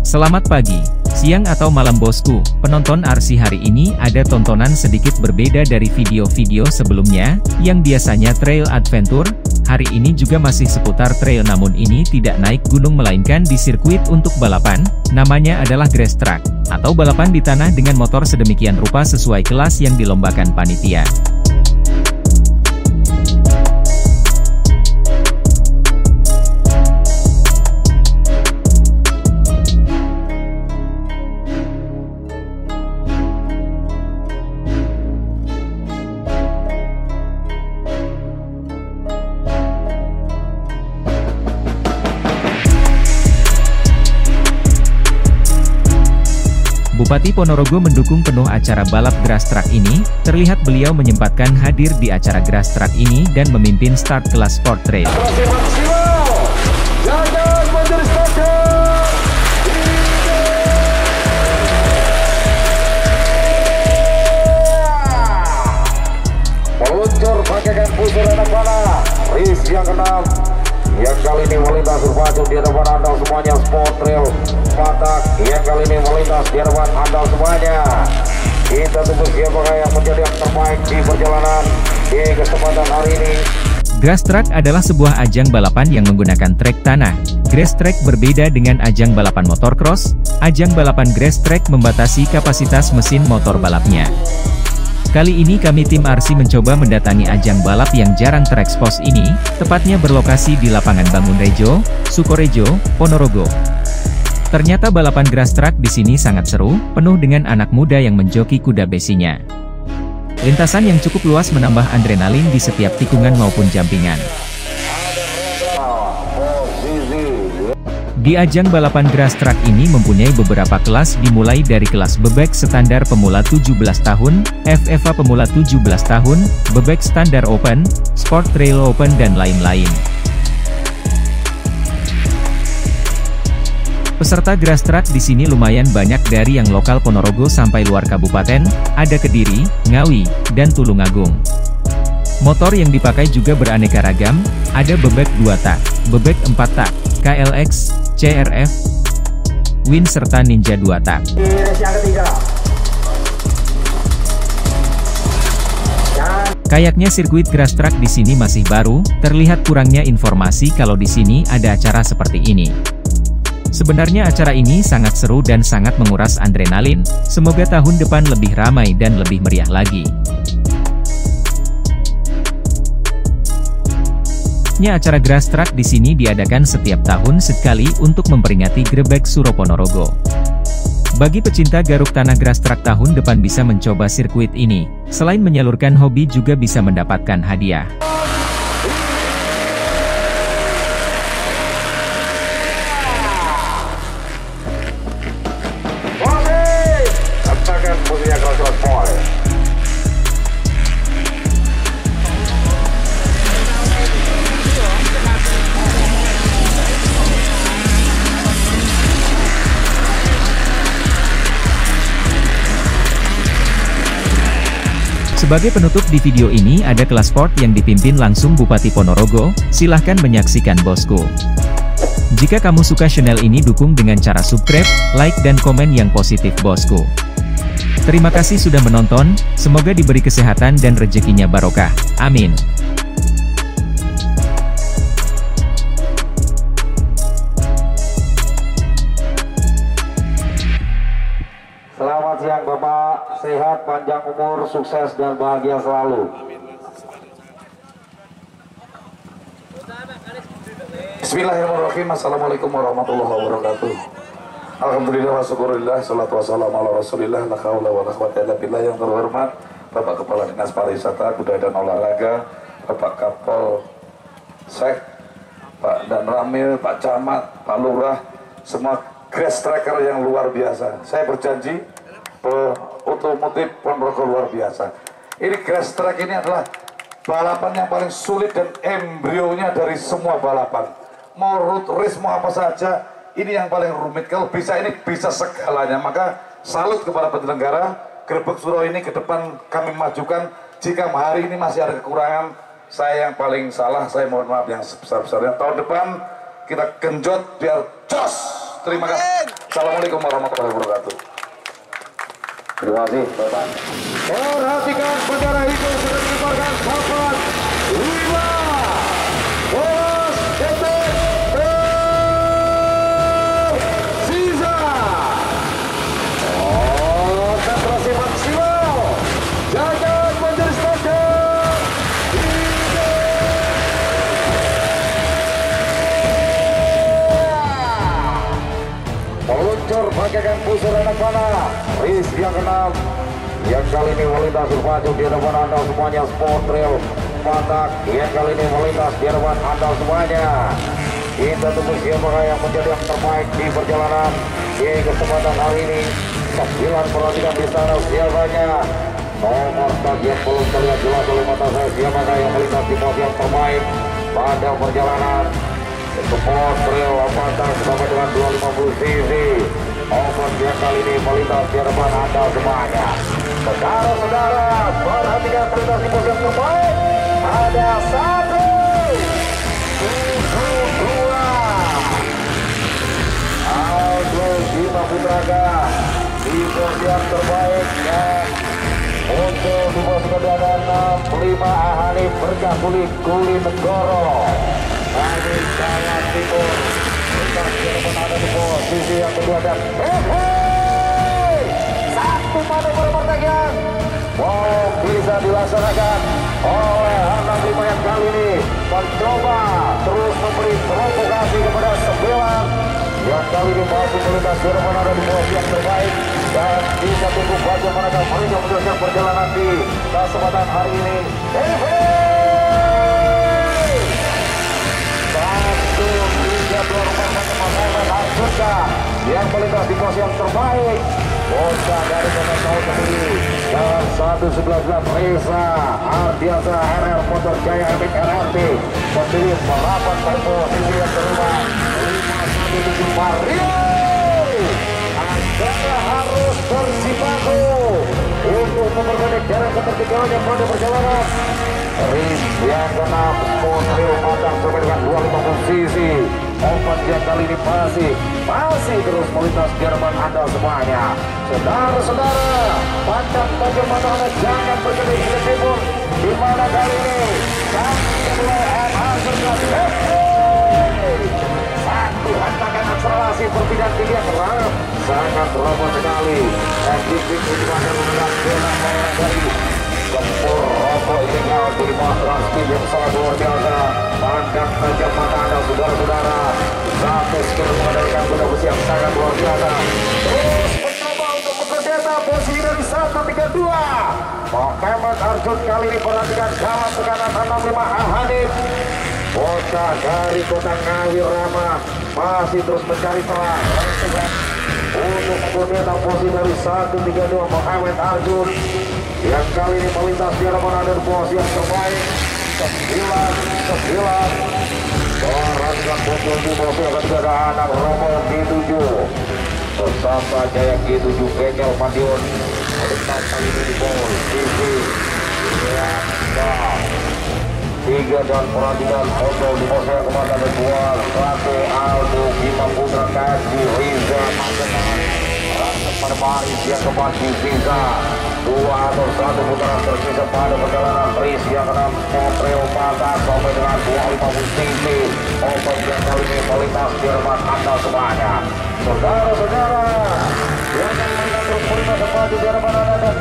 Selamat pagi, siang atau malam bosku. Penonton RC hari ini ada tontonan sedikit berbeda dari video-video sebelumnya, yang biasanya trail adventure. Hari ini juga masih seputar trail, namun ini tidak naik gunung melainkan di sirkuit untuk balapan. Namanya adalah grass track, atau balapan di tanah dengan motor sedemikian rupa sesuai kelas yang dilombakan panitia. Bupati Ponorogo mendukung penuh acara balap grass track ini. Terlihat beliau menyempatkan hadir di acara grass track ini dan memimpin start kelas sport trail. Meluncur bagaikan pusur anak panah, race yang ke-6 yang kali ini melintas berpacu di depan Anda semuanya, sport trail Batak yang kali ini melintas di depan Anda semuanya. Kita tunggu siapakah yang menjadi yang terbaik di perjalanan di kesempatan hari ini. Grass track adalah sebuah ajang balapan yang menggunakan trek tanah. Grass track berbeda dengan ajang balapan motor cross. Ajang balapan grass track membatasi kapasitas mesin motor balapnya. Kali ini kami tim RC mencoba mendatangi ajang balap yang jarang terekspos ini, tepatnya berlokasi di lapangan Bangunrejo, Sukorejo, Ponorogo. Ternyata balapan grass track di sini sangat seru, penuh dengan anak muda yang menjoki kuda besinya. Lintasan yang cukup luas menambah adrenalin di setiap tikungan maupun jampingan. Di ajang balapan grass track ini mempunyai beberapa kelas, dimulai dari kelas bebek standar pemula 17 tahun, FFA pemula 17 tahun, bebek standar open, sport trail open dan lain-lain. Peserta grass track di sini lumayan banyak, dari yang lokal Ponorogo sampai luar kabupaten, ada Kediri, Ngawi, dan Tulungagung. Motor yang dipakai juga beraneka ragam, ada bebek 2 tak, bebek 4 tak, KLX, CRF, Win serta Ninja 2 tak. Kayaknya sirkuit grass track di sini masih baru, terlihat kurangnya informasi kalau di sini ada acara seperti ini. Sebenarnya acara ini sangat seru dan sangat menguras adrenalin. Semoga tahun depan lebih ramai dan lebih meriah lagi. Acara grass track di sini diadakan setiap tahun sekali untuk memperingati Grebek Suro Ponorogo. Bagi pecinta garuk tanah, grass track tahun depan bisa mencoba sirkuit ini. Selain menyalurkan hobi, juga bisa mendapatkan hadiah. Sebagai penutup di video ini ada kelas sport yang dipimpin langsung Bupati Ponorogo, silahkan menyaksikan bosku. Jika kamu suka channel ini, dukung dengan cara subscribe, like dan komen yang positif bosku. Terima kasih sudah menonton, semoga diberi kesehatan dan rezekinya barokah, amin. Selamat siang Bapak, sehat, panjang umur, sukses dan bahagia selalu. Bismillahirrahmanirrahim. Assalamualaikum warahmatullahi wabarakatuh. Alhamdulillah wa syukurillah, salatu wassalamu ala rasulillah, la haula wa la quwwata illa billah. Yang terhormat Bapak Kepala Dinas Pariwisata, Budaya dan Olahraga, Bapak Kapol Sek, Pak Dan Ramil, Pak Camat, Pak Lurah, semua grass tracker yang luar biasa. Saya berjanji otomotif Ponorogo luar biasa. Ini grass track ini adalah balapan yang paling sulit dan embrionya dari semua balapan. Mau road race, mau apa saja, ini yang paling rumit. Kalau bisa, ini bisa segalanya. Maka salut kepada penyelenggara. Grebek Suro ini ke depan kami majukan. Jika hari ini masih ada kekurangan, saya yang paling salah, saya mohon maaf yang sebesar-besarnya. Tahun depan kita genjot biar jos. Terima kasih. Assalamualaikum warahmatullahi wabarakatuh. Terima kasih, Bapak. Perhatikan bendera hijau sudah dikibarkan sahabat 5 bolos detik tersisa. Konsentrasi maksimal. Jangan menjadi standar. Meluncur bagaikan busur anak panah. Race yang ke-6 yang kali ini melintas maju di depan Anda semuanya. Sport Trail Batak yang kali ini melintas di depan Anda semuanya. Kita tunggu siapakah yang menjadi yang terbaik di perjalanan di kesempatan hari ini. 9 perhatikan di sana siapanya. Nomor tag yang belum terlihat jelas oleh mata saya siapakah yang melintas di pos yang terbaik pada perjalanan. Sport Trail Batak sampai dengan 250 cc. Open yang kali ini melintas di depan Anda semuanya. Saudara-saudara, perhatikan melintas di pos yang terbaik. Ada 172 Aldo Bima Putraga di pos yang terbaik. Dan untuk di pos kedua 65 Ahani Berkah Kuli Negoro dari Jawa Timur. Ada di posisi yang kedua dan satu manuver pertagihan bisa dilaksanakan oleh Harnam 5 yang kali ini mencoba terus memberi provokasi kepada 9 yang kali ini masih melintas di depan ada di posisi yang terbaik dan bisa tunggu bagaimana mereka meneruskan perjalanan di kesempatan hari ini. Yang melintas di pos yang terbaik bocah dari kota Tahu sendiri dan 119 Reza Ardiansa RR Motor Jaya Epic RRT sendiri merapat pada posisi yang kedua. 517 Mario Anda harus bersibaku untuk memperbaiki jarak seperti jalannya pada perjalanan. Race yang ke-6 Montreal Batak sampai dengan 250 cc. Open yang kali ini masih terus melintas di hadapan Anda semuanya. Saudara-saudara, pandang bagaimana Anda jangan berkedip ke timur, di mana kali ini kami mulai satu hantakan akselerasi perpindahan tinggi yang sangat robot sekali. Dik ini akan mengenal zona merah dari gempur rokok ilegal di bawah speed yang sangat luar biasa. Pandang tajam mata Anda saudara-saudara. Satu skill mengandalkan kuda besi yang sangat luar biasa. Terus mencoba untuk mengkudeta posisi dari 132. Muhammad Arjun kali ini perhatikan dalam tekanan 65 Hanif. Bocah dari kota Ngawi Rama masih terus mencari terang untuk mengkudeta posisi dari 132 Muhammad Arjun yang kali ini melintas di hadapan ada posisi yang terbaik. 9 perhatikan posisi di posisi yang ketiga anak Romo G7 bersama Jaya G7 Bengkel Madiun melintas kali ini di posisi yang tiga dan perhatikan untuk di posisi yang keempat ada 2 Aldo Bima Putra Kaji Riza Magetan Rasa pada baris yang keempat di Riza 2 atau 1 putaran tersisa pada perjalanan race yang ke-6 Montreal Batak sampai dengan 250 cc. Open yang kali ini melintas di depan Anda semuanya. Saudara-saudara, yang akan terus melintas kembali di depan Anda dan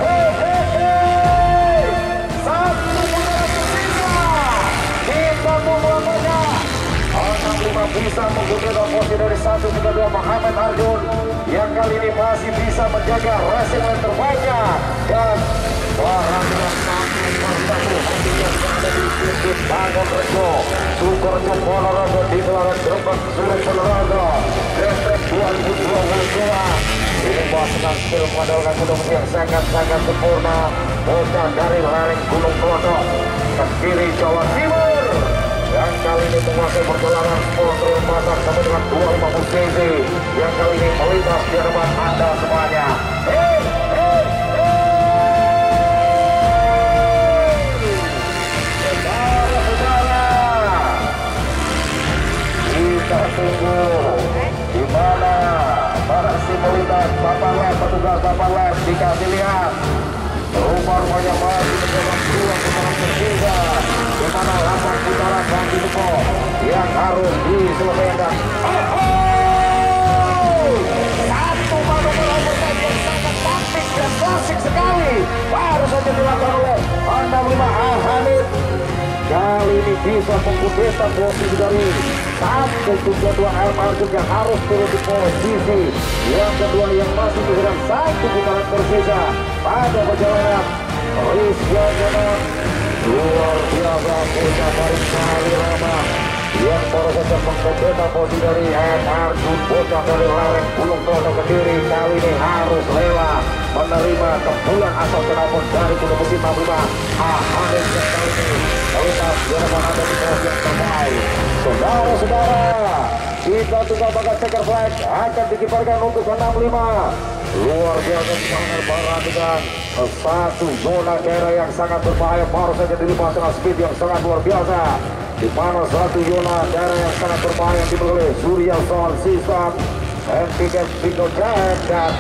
satu putaran tersisa. Kita tunggu apanya. 65 bisa menggunakan posisi dari 132 Muhammad Arjun yang kali ini masih bisa menjaga racing yang terbaiknya dan perhatikan satu persatu hatinya ada di sisi Bangun Rejo Sukorejo Ponorogo di gelaran Gerbang Surat Ponorogo Gestrek 2022. Ini pasukan skill mengandalkan kuda yang sangat-sangat sempurna. Bocah dari lereng Gunung Kelodok Kediri Jawa Timur yang kali ini menguasai perjalanan Montreal Batak sampai dengan 250 cc yang kali ini melintas di hadapan Anda semuanya. Saudara-saudara, kita tunggu di mana 8 lap, petugas 8 lap dikasih lihat. Rupanya masih mencoba 2 putaran tersisa, di mana 8 putaran bagi Depo yang harus diselesaikan. Satu manuver overtake yang sangat taktik dan klasik sekali baru saja dilakukan oleh Honda 5 Hanif. Kali ini bisa mengkudeta posisi dari 172 Market yang harus turun di posisi yang kedua yang masih diberikan 1 putaran tersisa pada perjalanan. Rizky Jaman luar biasa punya baris kali lama yang baru saja mengkudeta posisi dari Market bocah dari lereng Gunung Bromo Kediri. Kali ini harus rela menerima kepulan asal kenalpot dari kuda mesin 65 Hanif yang kali ini terlepas di depan ada di posisi yang terbaik. Saudara-saudara, kita tunggal bagas checker flag akan dikibarkan untuk 65. Luar biasa sangat perhatikan satu zona daerah yang sangat berbahaya baru saja dilipas dengan speed yang sangat luar biasa, di mana satu zona daerah yang sangat berbahaya dimiliki oleh Surya Sound System and Ticket Pico Jack dan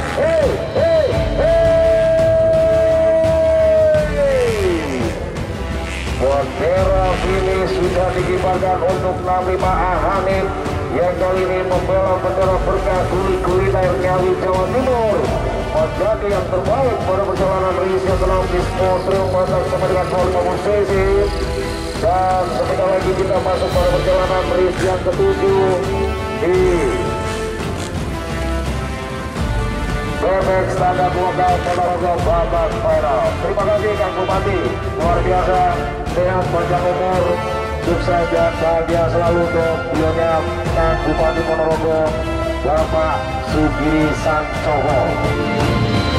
bendera finish sudah dikibarkan untuk 65 Hanif yang kali ini membela bendera berkah kuliner Ngawi Jawa Timur menjadi yang terbaik pada perjalanan race yang telah disponsori matang sama dengan 25 cc. Dan sebentar lagi kita masuk pada perjalanan race yang ke-7 di BMX standar lokal olahraga babak final. Terima kasih Kang Bupati, luar biasa, sehat panjang umur, sukses dan bahagia selalu untuk beliaunya Kang Bupati Ponorogo Bapak Sugiri Sancoho.